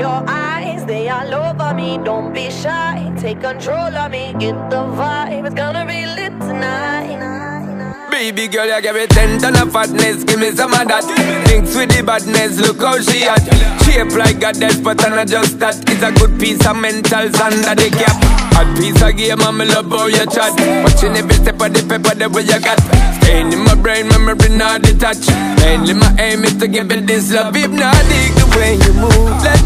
your eyes, they all over me. Don't be shy, take control of me. Get the vibe, it's gonna be lit tonight. Baby girl, you give me 10 ton of fatness, give me some of that. Thinks with the badness, look how she at. Shape like goddess, but I'm not just that. It's a good piece of mentals under the cap. Hot piece of game, and me love how you chat. Watching every step of the paper, the way you got. Staying in my brain, memory not detached. Mainly my aim is to give it this love. If not, dig the way you move. Let's